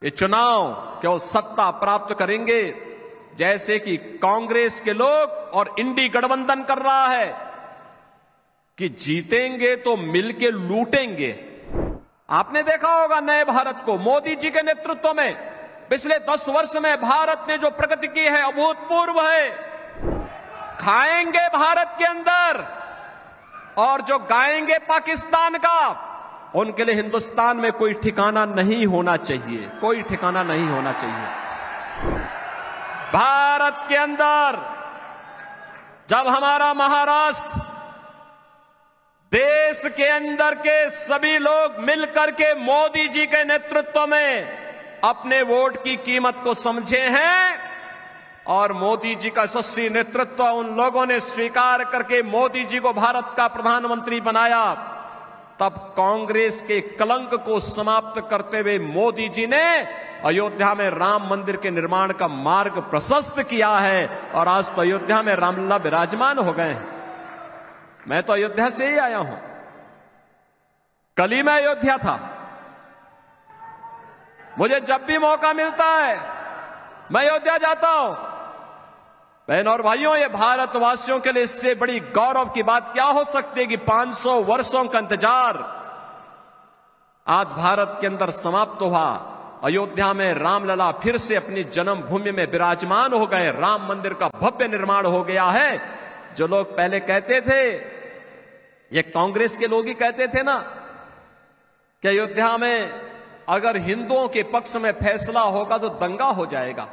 ये चुनाव केवल सत्ता प्राप्त करेंगे जैसे कि कांग्रेस के लोग और इंडी गठबंधन कर रहा है कि जीतेंगे तो मिलके लूटेंगे। आपने देखा होगा नए भारत को मोदी जी के नेतृत्व में पिछले 10 वर्ष में भारत ने जो प्रगति की है अभूतपूर्व है। खाएंगे भारत के अंदर और जो गाएंगे पाकिस्तान का, उनके लिए हिंदुस्तान में कोई ठिकाना नहीं होना चाहिए, कोई ठिकाना नहीं होना चाहिए। भारत के अंदर जब हमारा महाराष्ट्र देश के अंदर के सभी लोग मिलकर के मोदी जी के नेतृत्व में अपने वोट की कीमत को समझे हैं और मोदी जी का यशस्वी नेतृत्व उन लोगों ने स्वीकार करके मोदी जी को भारत का प्रधानमंत्री बनाया, तब कांग्रेस के कलंक को समाप्त करते हुए मोदी जी ने अयोध्या में राम मंदिर के निर्माण का मार्ग प्रशस्त किया है और आज तो अयोध्या में रामलला विराजमान हो गए हैं। मैं तो अयोध्या से ही आया हूं, कल ही मैं अयोध्या था। मुझे जब भी मौका मिलता है मैं अयोध्या जाता हूं। बहन और भाइयों, ये भारतवासियों के लिए इससे बड़ी गौरव की बात क्या हो सकती है कि 500 वर्षों का इंतजार आज भारत के अंदर समाप्त हुआ। अयोध्या में रामलला फिर से अपनी जन्मभूमि में विराजमान हो गए, राम मंदिर का भव्य निर्माण हो गया है। जो लोग पहले कहते थे, ये कांग्रेस के लोग ही कहते थे ना कि अयोध्या में अगर हिंदुओं के पक्ष में फैसला होगा तो दंगा हो जाएगा,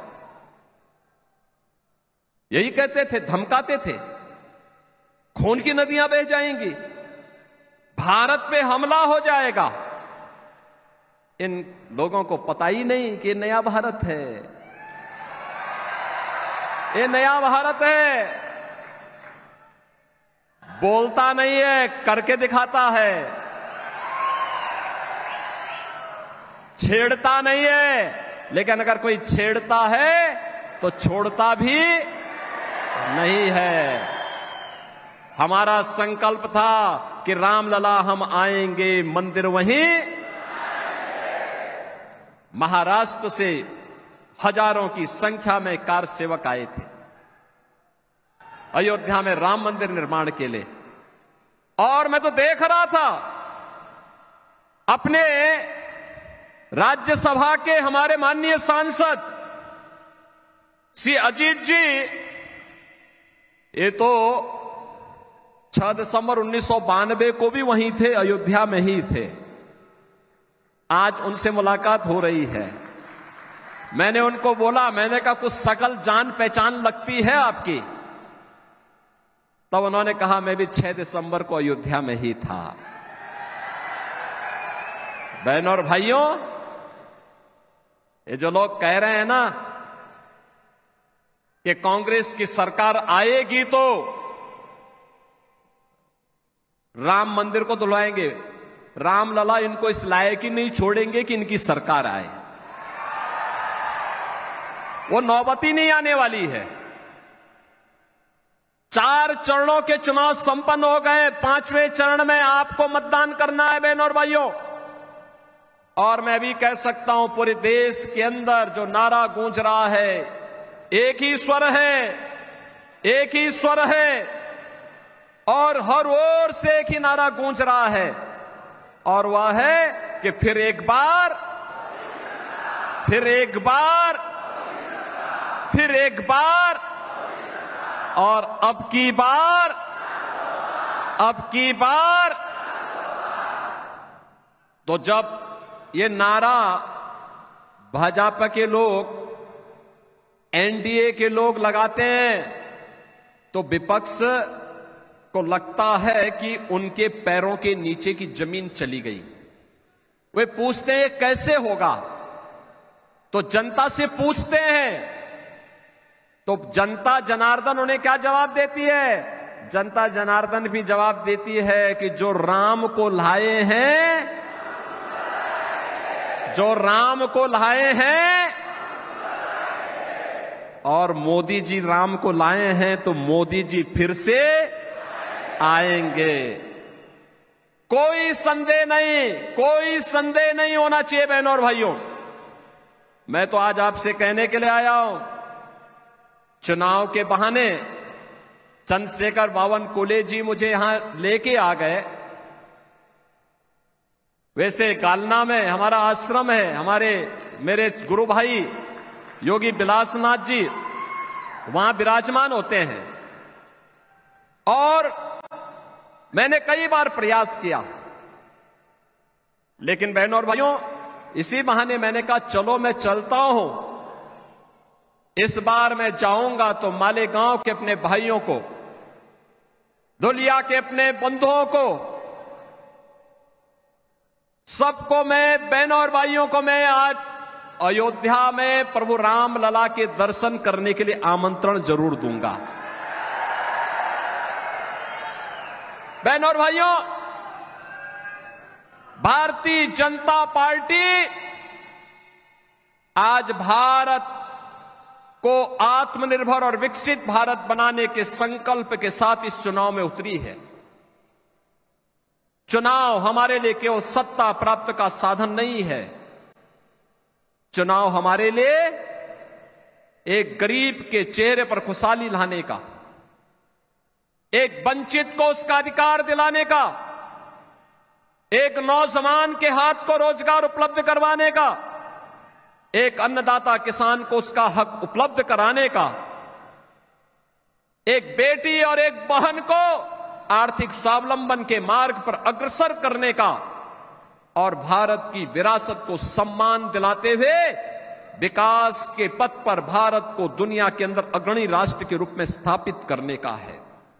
यही कहते थे, धमकाते थे, खून की नदियां बह जाएंगी, भारत पे हमला हो जाएगा। इन लोगों को पता ही नहीं कि नया भारत है, ये नया भारत है। बोलता नहीं है, करके दिखाता है, छेड़ता नहीं है, लेकिन अगर कोई छेड़ता है तो छोड़ता भी नहीं है। हमारा संकल्प था कि रामलला हम आएंगे, मंदिर वहीं। महाराष्ट्र से हजारों की संख्या में कार सेवक आए थे अयोध्या में राम मंदिर निर्माण के लिए, और मैं तो देख रहा था अपने राज्यसभा के हमारे माननीय सांसद श्री अजीत जी, ये तो 6 दिसंबर 1992 को भी वहीं थे, अयोध्या में ही थे। आज उनसे मुलाकात हो रही है। मैंने उनको बोला, मैंने कहा कुछ शकल जान पहचान लगती है आपकी? तब उन्होंने कहा मैं भी 6 दिसंबर को अयोध्या में ही था। बहनों और भाइयों, ये जो लोग कह रहे हैं ना कि कांग्रेस की सरकार आएगी तो राम मंदिर को धुलवाएंगे, रामलला इनको इस लायक ही नहीं छोड़ेंगे कि इनकी सरकार आए। वो नौबत ही नहीं आने वाली है। 4 चरणों के चुनाव संपन्न हो गए, 5वें चरण में आपको मतदान करना है बहनों और भाइयों। और मैं भी कह सकता हूं, पूरे देश के अंदर जो नारा गूंज रहा है, एक ही स्वर है, एक ही स्वर है, और हर ओर से एक ही नारा गूंज रहा है, और वह है कि फिर एक बार, फिर एक बार, फिर एक बार, और अब की बार, अब की बार। तो जब ये नारा भाजपा के लोग, एनडीए के लोग लगाते हैं तो विपक्ष को लगता है कि उनके पैरों के नीचे की जमीन चली गई। वे पूछते हैं कैसे होगा, तो जनता से पूछते हैं, तो जनता जनार्दन उन्हें क्या जवाब देती है? जनता जनार्दन भी जवाब देती है कि जो राम को लाए हैं, जो राम को लाए हैं, और मोदी जी राम को लाए हैं तो मोदी जी फिर से आएंगे। कोई संदेह नहीं, कोई संदेह नहीं होना चाहिए बहनों और भाइयों। मैं तो आज आपसे कहने के लिए आया हूं, चुनाव के बहाने चंद्रशेखर बावनकुले जी मुझे यहां लेके आ गए। वैसे गालना में हमारा आश्रम है, मेरे गुरु भाई योगी बिलासनाथ जी वहां विराजमान होते हैं, और मैंने कई बार प्रयास किया, लेकिन बहनों और भाइयों इसी बहाने मैंने कहा चलो मैं चलता हूं। इस बार मैं जाऊंगा तो मालेगांव के अपने भाइयों को, धुलिया के अपने बंधुओं को, सबको मैं, बहनों और भाइयों को मैं आज अयोध्या में प्रभु राम लला के दर्शन करने के लिए आमंत्रण जरूर दूंगा। बहनों और भाइयों, भारतीय जनता पार्टी आज भारत को आत्मनिर्भर और विकसित भारत बनाने के संकल्प के साथ इस चुनाव में उतरी है। चुनाव हमारे लिए केवल सत्ता प्राप्त का साधन नहीं है। चुनाव हमारे लिए एक गरीब के चेहरे पर खुशहाली लाने का, एक वंचित को उसका अधिकार दिलाने का, एक नौजवान के हाथ को रोजगार उपलब्ध करवाने का, एक अन्नदाता किसान को उसका हक उपलब्ध कराने का, एक बेटी और एक बहन को आर्थिक स्वावलंबन के मार्ग पर अग्रसर करने का, और भारत की विरासत को सम्मान दिलाते हुए विकास के पथ पर भारत को दुनिया के अंदर अग्रणी राष्ट्र के रूप में स्थापित करने का है।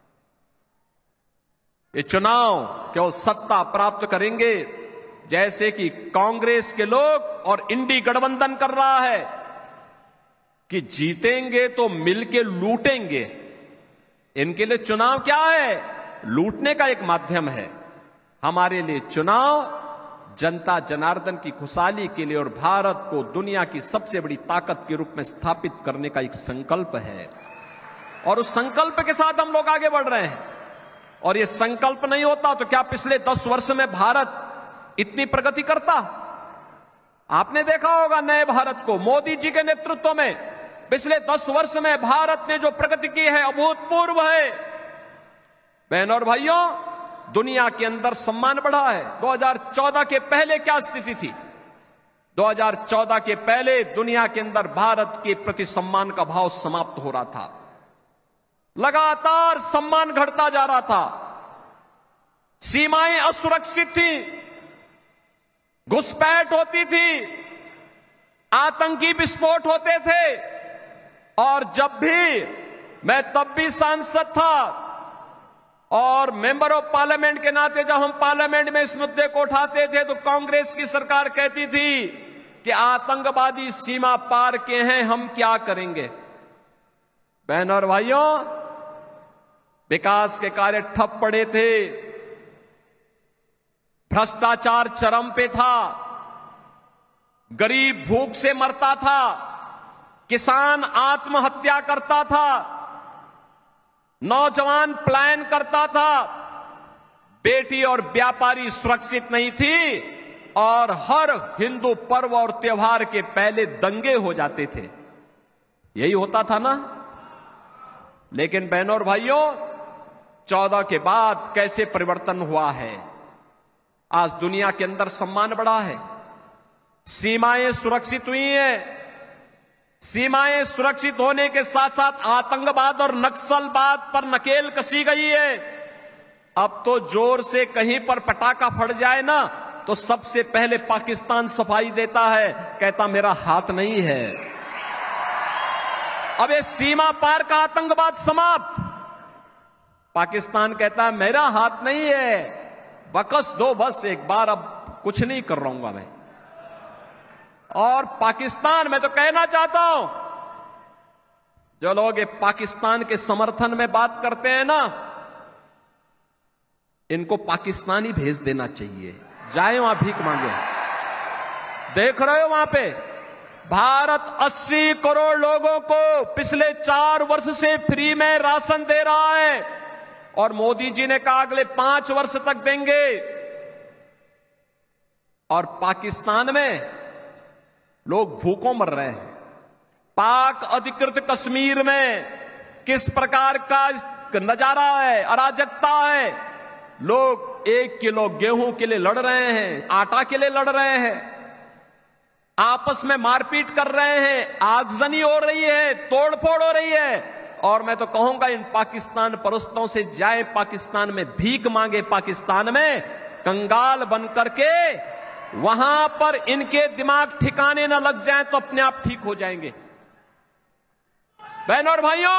ये चुनाव केवल सत्ता प्राप्त करेंगे जैसे कि कांग्रेस के लोग और इंडी गठबंधन कर रहा है कि जीतेंगे तो मिलके लूटेंगे। इनके लिए चुनाव क्या है? लूटने का एक माध्यम है। हमारे लिए चुनाव जनता जनार्दन की खुशहाली के लिए और भारत को दुनिया की सबसे बड़ी ताकत के रूप में स्थापित करने का एक संकल्प है, और उस संकल्प के साथ हम लोग आगे बढ़ रहे हैं। और ये संकल्प नहीं होता तो क्या पिछले 10 वर्ष में भारत इतनी प्रगति करता? आपने देखा होगा नए भारत को मोदी जी के नेतृत्व में पिछले 10 वर्ष में भारत ने जो प्रगति की है अभूतपूर्व है। बहनों और भाइयों, दुनिया के अंदर सम्मान बढ़ा है। 2014 के पहले क्या स्थिति थी? 2014 के पहले दुनिया के अंदर भारत के प्रति सम्मान का भाव समाप्त हो रहा था, लगातार सम्मान घटता जा रहा था, सीमाएं असुरक्षित थी, घुसपैठ होती थी, आतंकी विस्फोट होते थे, और जब भी मैं तब भी सांसद था और मेंबर ऑफ पार्लियामेंट के नाते जब हम पार्लियामेंट में इस मुद्दे को उठाते थे तो कांग्रेस की सरकार कहती थी कि आतंकवादी सीमा पार के हैं, हम क्या करेंगे? बहनों और भाइयों, विकास के कार्य ठप पड़े थे, भ्रष्टाचार चरम पे था, गरीब भूख से मरता था, किसान आत्महत्या करता था, नौजवान पलायन करता था, बेटी और व्यापारी सुरक्षित नहीं थी, और हर हिंदू पर्व और त्योहार के पहले दंगे हो जाते थे। यही होता था ना? लेकिन बहनों और भाइयों, 14 के बाद कैसे परिवर्तन हुआ है। आज दुनिया के अंदर सम्मान बढ़ा है, सीमाएं सुरक्षित हुई हैं। सीमाएं सुरक्षित होने के साथ साथ आतंकवाद और नक्सलवाद पर नकेल कसी गई है। अब तो जोर से कहीं पर पटाखा फट जाए ना तो सबसे पहले पाकिस्तान सफाई देता है, कहता मेरा हाथ नहीं है। अब ये सीमा पार का आतंकवाद समाप्त। पाकिस्तान कहता है मेरा हाथ नहीं है, बकस दो बस एक बार, अब कुछ नहीं कर रहा हूं मैं। और पाकिस्तान, मैं तो कहना चाहता हूं, जो लोग ये पाकिस्तान के समर्थन में बात करते हैं ना, इनको पाकिस्तान ही भेज देना चाहिए, जाए वहां भीख मांगे। देख रहे हो वहां पे भारत 80 करोड़ लोगों को पिछले 4 वर्ष से फ्री में राशन दे रहा है, और मोदी जी ने कहा अगले 5 वर्ष तक देंगे। और पाकिस्तान में लोग भूखों मर रहे हैं। पाक अधिकृत कश्मीर में किस प्रकार का नजारा है, अराजकता है। लोग 1 किलो गेहूं के लिए लड़ रहे हैं, आटा के लिए लड़ रहे हैं, आपस में मारपीट कर रहे हैं, आगजनी हो रही है, तोड़फोड़ हो रही है। और मैं तो कहूंगा इन पाकिस्तान परस्तों से जाए पाकिस्तान में भीख मांगे, पाकिस्तान में कंगाल बन करके वहां पर इनके दिमाग ठिकाने न लग जाए तो अपने आप ठीक हो जाएंगे। बहनों और भाइयों,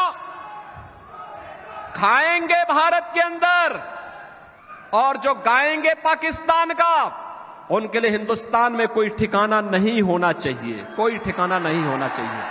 खाएंगे भारत के अंदर और जो गाएंगे पाकिस्तान का, उनके लिए हिंदुस्तान में कोई ठिकाना नहीं होना चाहिए, कोई ठिकाना नहीं होना चाहिए।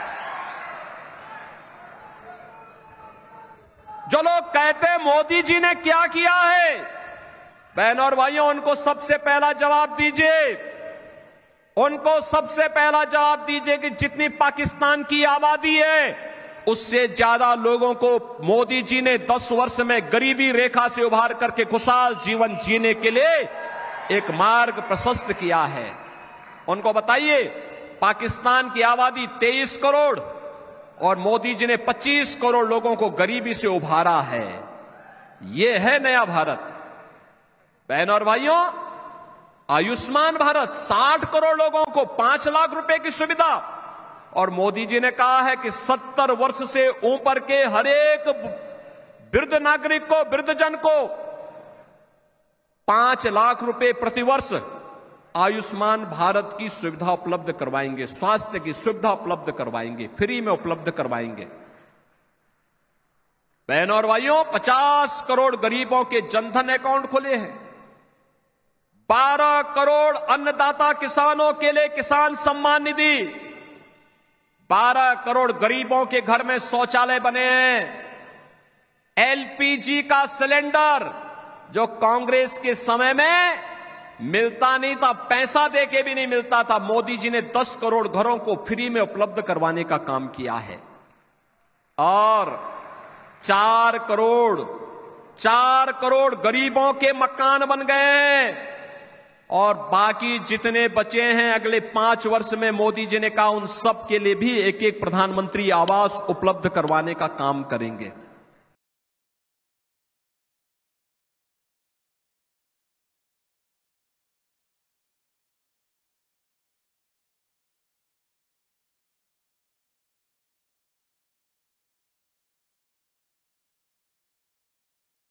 जो लोग कहते हैं मोदी जी ने क्या किया है, बहनों और भाइयों, उनको सबसे पहला जवाब दीजिए, उनको सबसे पहला जवाब दीजिए कि जितनी पाकिस्तान की आबादी है उससे ज्यादा लोगों को मोदी जी ने 10 वर्ष में गरीबी रेखा से उभार करके खुशहाल जीवन जीने के लिए एक मार्ग प्रशस्त किया है। उनको बताइए, पाकिस्तान की आबादी 23 करोड़ और मोदी जी ने 25 करोड़ लोगों को गरीबी से उभारा है। यह है नया भारत। बहनों और भाइयों, आयुष्मान भारत 60 करोड़ लोगों को 5 लाख रुपए की सुविधा, और मोदी जी ने कहा है कि 70 वर्ष से ऊपर के हर एक वृद्ध नागरिक को, वृद्धजन को 5 लाख रुपए प्रतिवर्ष आयुष्मान भारत की सुविधा उपलब्ध करवाएंगे, स्वास्थ्य की सुविधा उपलब्ध करवाएंगे, फ्री में उपलब्ध करवाएंगे। बहनों और भाइयों, 50 करोड़ गरीबों के जनधन अकाउंट खुले हैं। 12 करोड़ अन्नदाता किसानों के लिए किसान सम्मान निधि, 12 करोड़ गरीबों के घर में शौचालय बने हैं। एलपीजी का सिलेंडर जो कांग्रेस के समय में मिलता नहीं था, पैसा देके भी नहीं मिलता था, मोदी जी ने 10 करोड़ घरों को फ्री में उपलब्ध करवाने का काम किया है। और 4 करोड़ गरीबों के मकान बन गए, और बाकी जितने बचे हैं अगले 5 वर्ष में मोदी जी ने कहा उन सब के लिए भी एक एक प्रधानमंत्री आवास उपलब्ध करवाने का काम करेंगे।